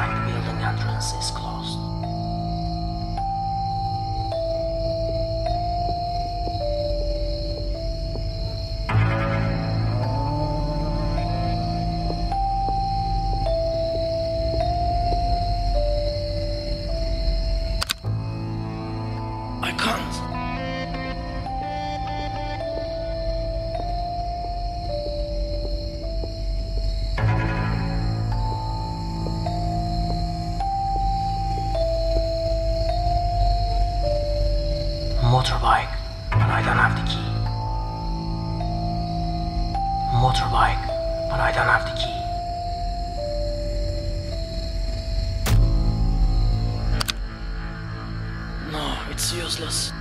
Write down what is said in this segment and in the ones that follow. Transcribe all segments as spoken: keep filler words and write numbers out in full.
like the building entrance is closed. I can't. Motorbike, but I don't have the key. Motorbike, but I don't have the key. No, it's useless.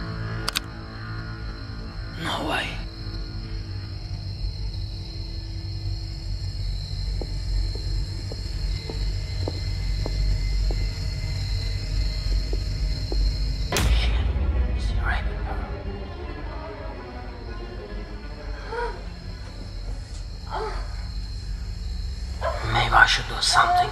No way. Maybe I should do something.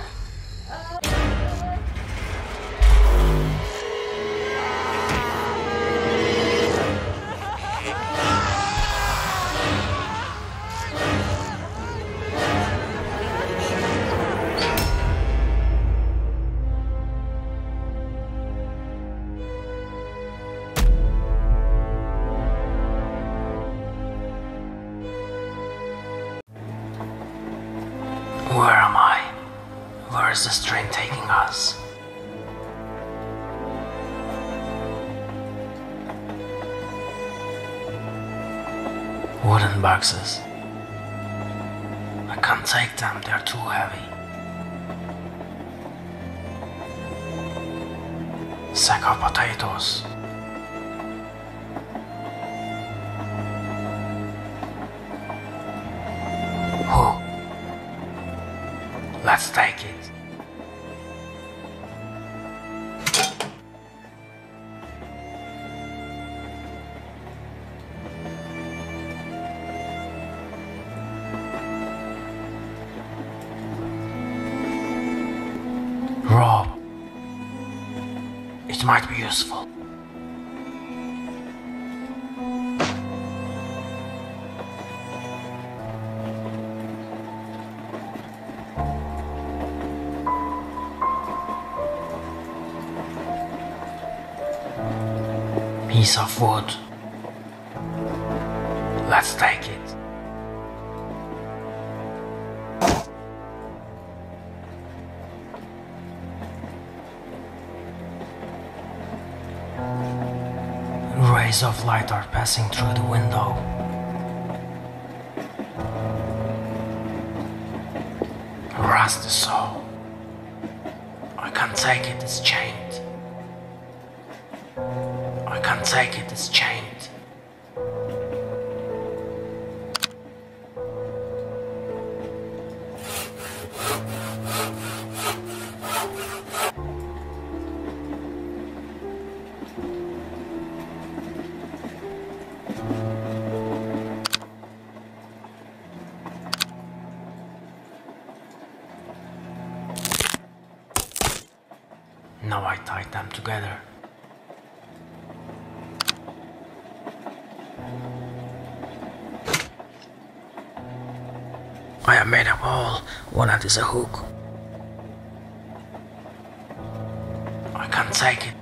Where am I? Where is this train taking us? Wooden boxes. I can't take them, they're too heavy. Sack of potatoes. Hook. Let's take it. Rope. It might be useful. Piece of wood. Let's take it. Rays of light are passing through the window. Rusty saw. I can't take it, it's chained. I can't take it, it's chained. Now I tied them together. I have made a hole, one end is a hook. I can't take it.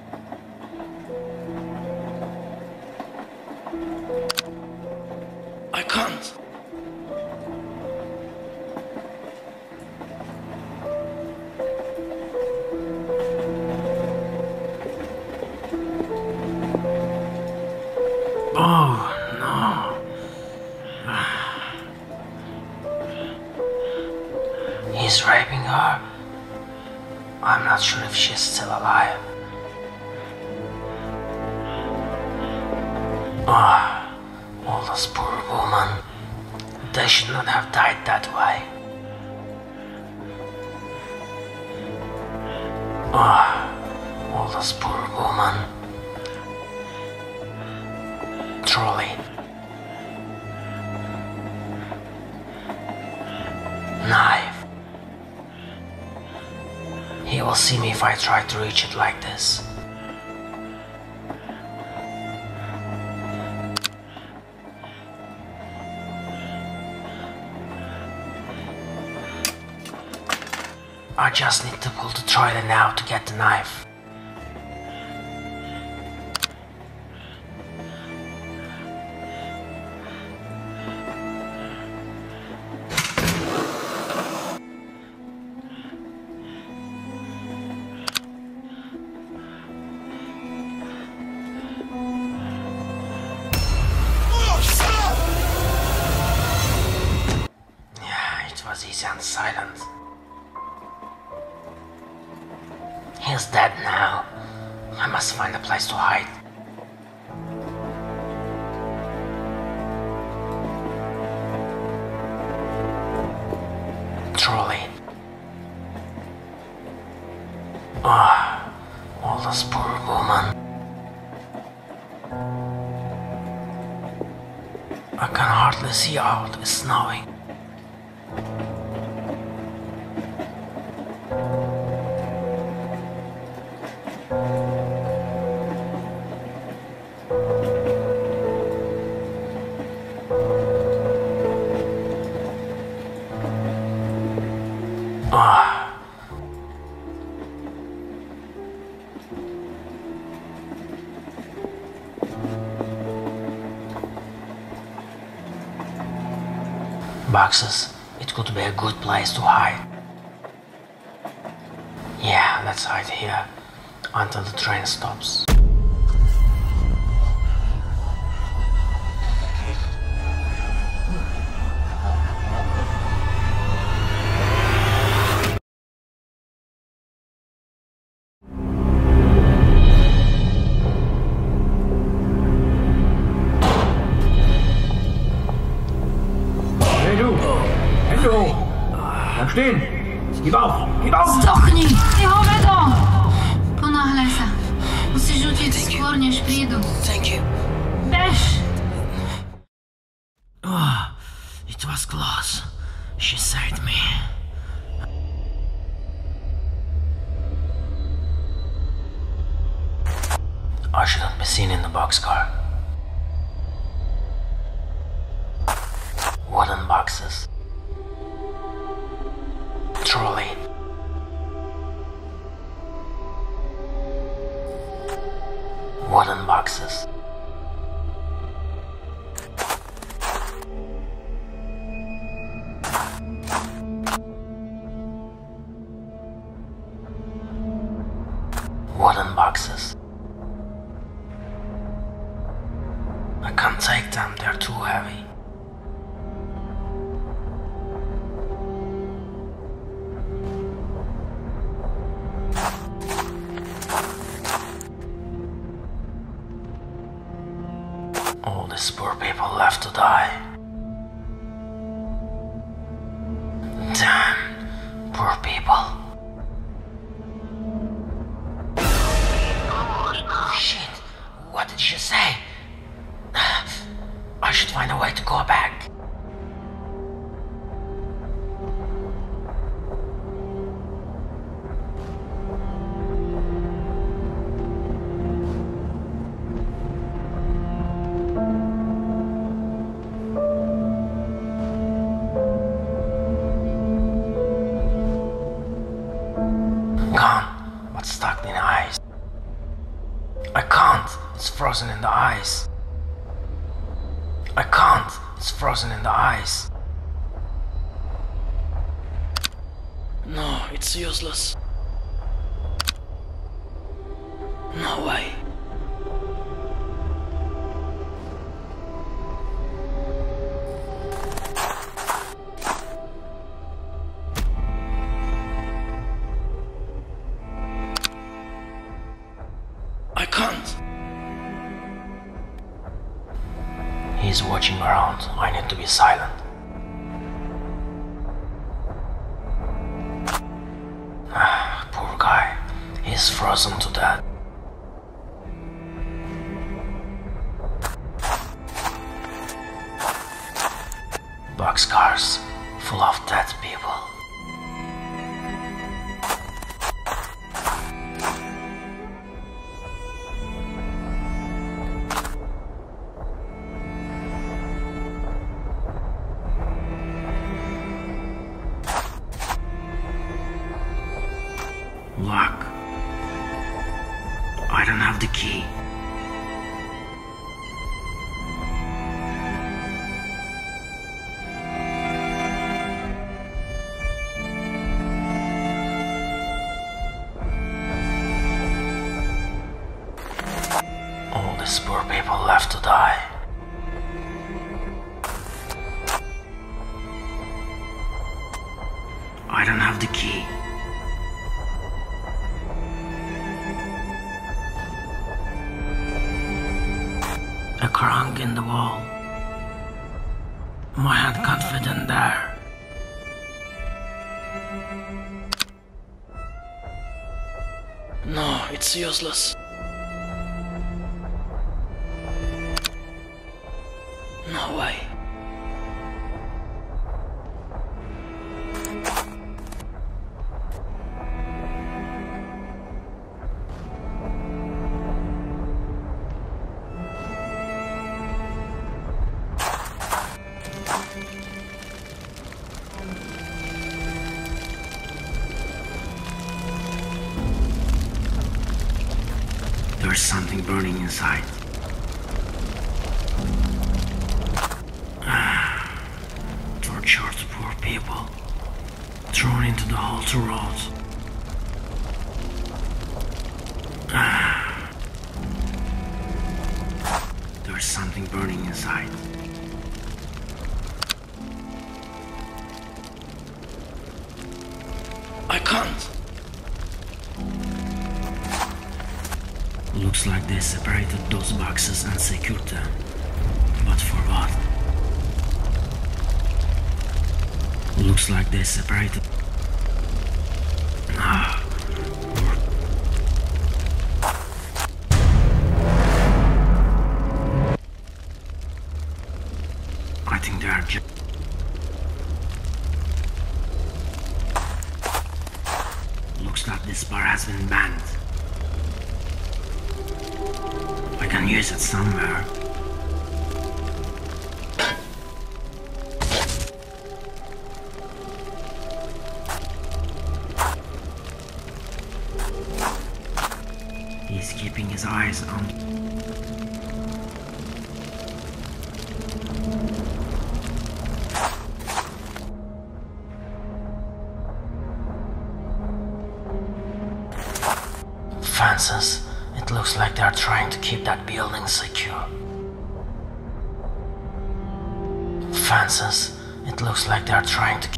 I can't. Oh, no. He's raping her. I'm not sure if she's still alive. Ah, all those poor women. They should not have died that way. Ah, all those poor women. Trolley. Knife. He will see me if I try to reach it like this. I just need to pull the trailer now to get the knife. Yeah, it was easy and silent. He's dead now. I must find a place to hide. Truly. Ah, oh, all this poor woman. I can hardly see out, it's snowing. Ah. Boxes. It could be a good place to hide. Yeah, let's hide here until the train stops. Bleib stehen! Gib auf! Gib auf! Сдохни! Тихо, бедо! Понахляй се! Уси жутите скоро не ще приду. Беш! Oh, it was close. She saved me. I shouldn't be seen in the boxcar. Wooden boxes. Truly. Wooden boxes. Wooden boxes. I can't take them, they're too heavy. All these poor people left to die. Damn, poor people. Oh shit, what did she say? I should find a way to go back. Gone, but stuck in the ice. I can't, it's frozen in the ice. I can't, it's frozen in the ice. No, it's useless. No way. I can't. He's watching around. I need to be silent. Ah, poor guy. He's frozen to death. Boxcars full of dead people. Lock. I don't have the key. All these poor people left to die. I don't have the key. A crank in the wall. My hand can't fit in there. No, it's useless. No way. There's something burning inside. Tortured poor people, thrown into the hole to rot. There's something burning inside. I can't. Looks like they separated those boxes and secured them. But for what? Looks like they separated... Ah. I think they are just... Looks like this bar has been banned. I can use it somewhere. He's keeping his eyes on... Fences. It looks like they're trying to keep that building secure. Fences. It looks like they're trying to...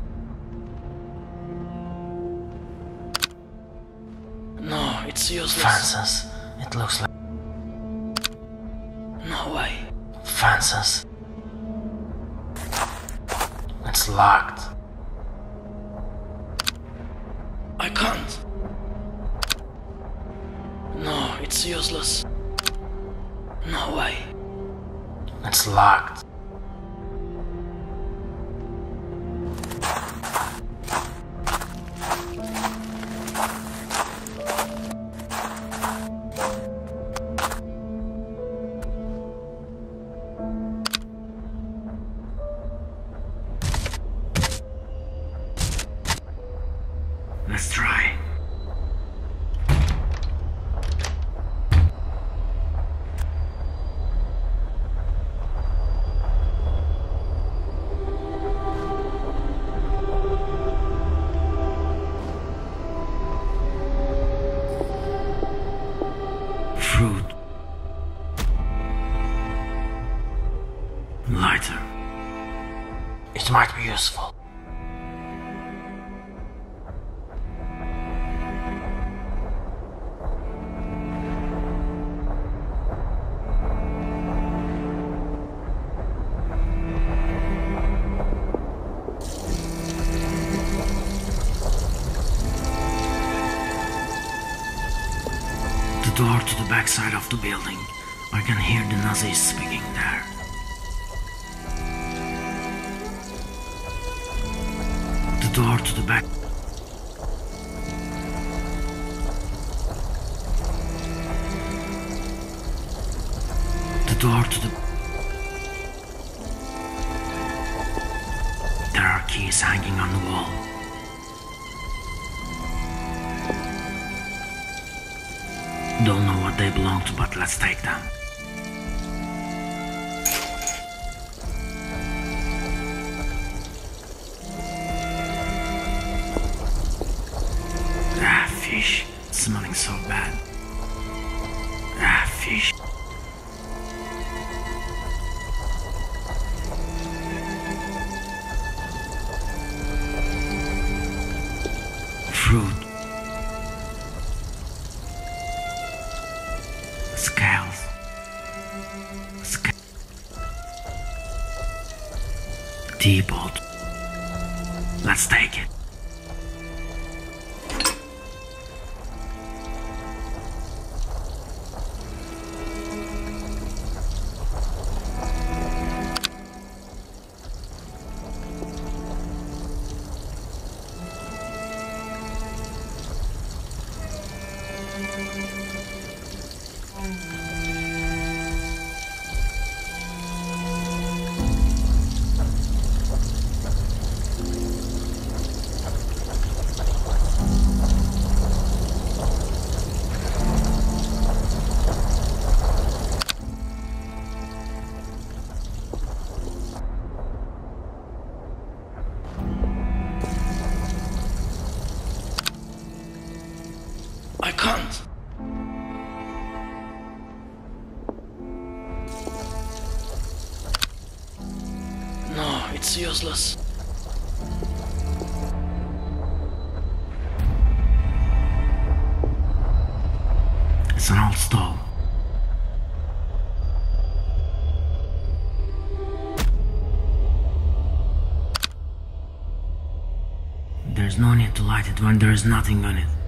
No, it's useless. Fences. It looks like... No way. Fences. It's locked. I can't. No, it's useless. No way. It's locked. Let's try. Fruit. Lighter. It might be useful. The door to the back side of the building. I can hear the Nazis speaking there. The door to the back. The door to the... There are keys hanging on the wall. Don't know what they belong to, but let's take them. Ah, fish. It's smelling so bad. Ah, fish. Fruit. Scales. Sc Teapot. Let's take it. I can't. No, it's useless. It's an old stove. There's no need to light it when there is nothing on it.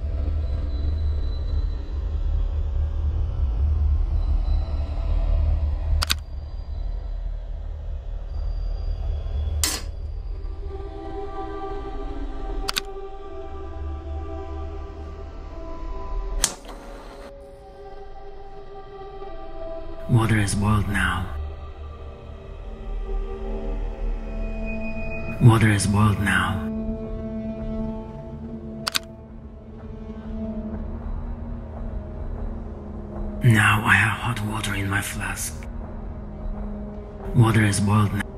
Water is boiled now. Water is boiled now. Now I have hot water in my flask. Water is boiled now.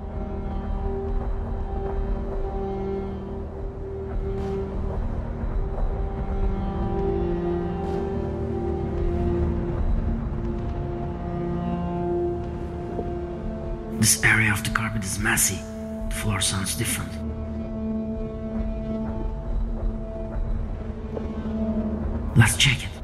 This area of the carpet is messy. The floor sounds different. Let's check it.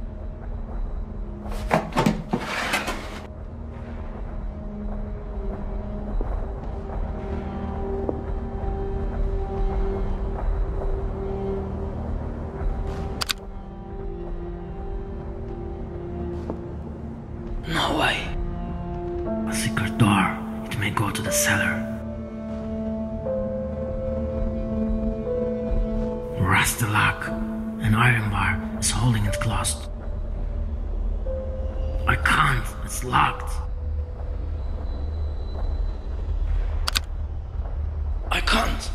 No way. A secret door. It may go to the cellar. Rusty lock. An iron bar is holding it closed. I can't. It's locked. I can't.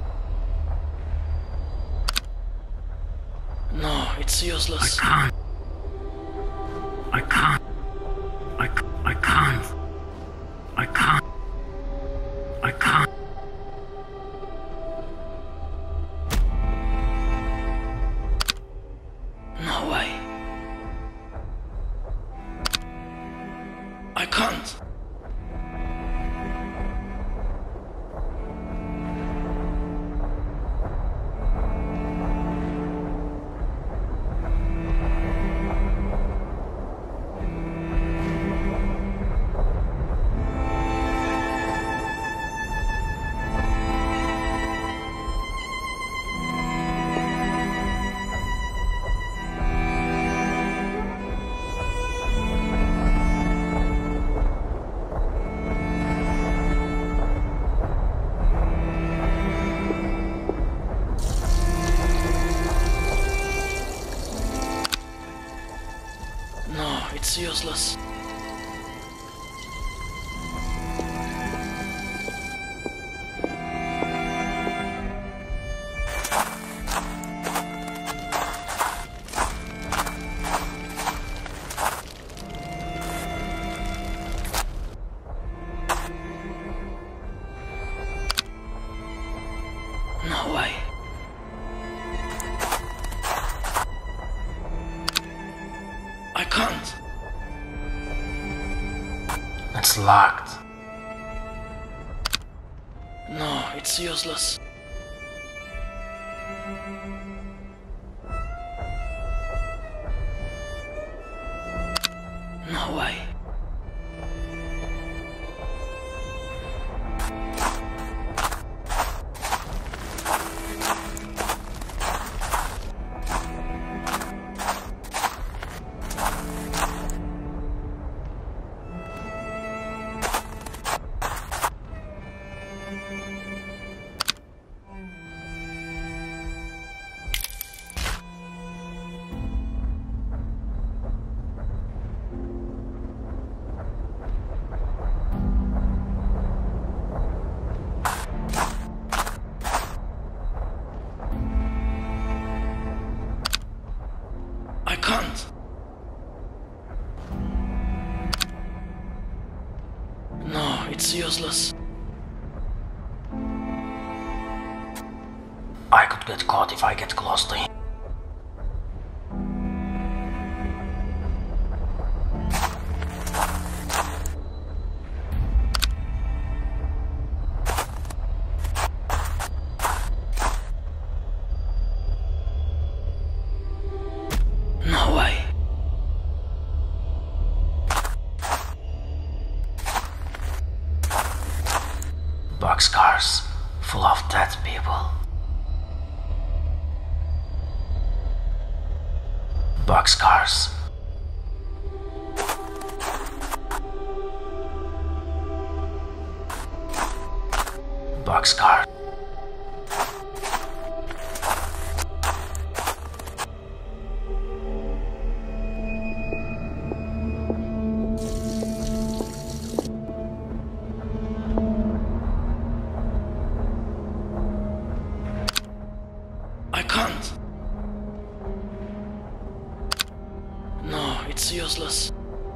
No, it's useless. I can't. I can't. I, I can't. I can't. I can't. No way. I can't. No, it's useless. It's locked. No, it's useless. No way. I can't. No, it's useless. I could get caught if I get close to him. No way. Boxcars full of dead people. Boxcars. Boxcar. I can't. No, it's useless.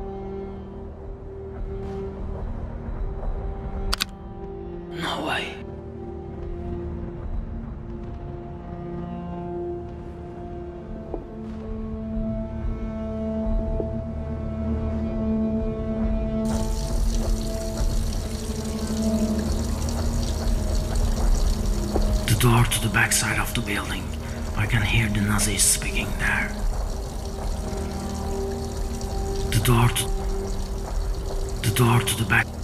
No way. The door to the backside of the building. I can hear the Nazis speaking there. The door to... The door to the back...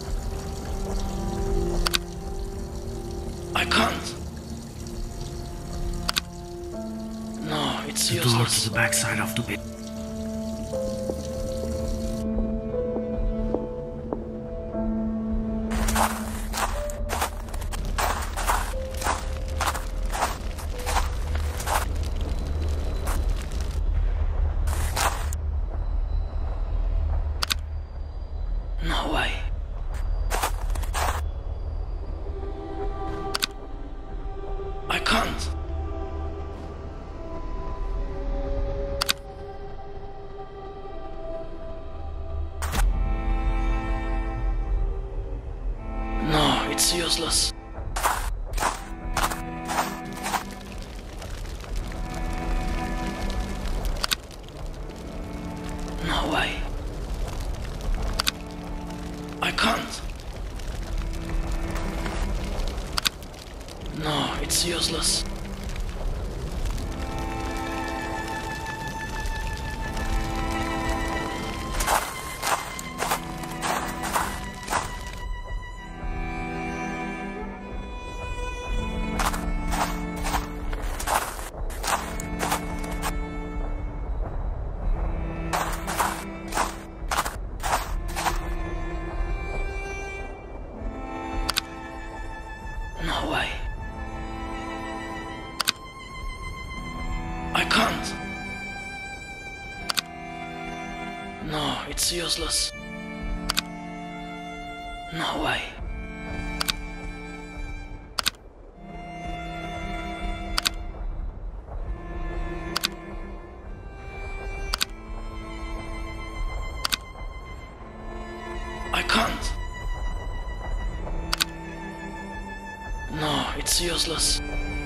I can't. No, it's The door to useless. the backside of the building. No way. I can't. No, it's useless. No way. I can't. No, it's useless. No way. I can't. No, it's useless. No way. I can't. No, it's useless.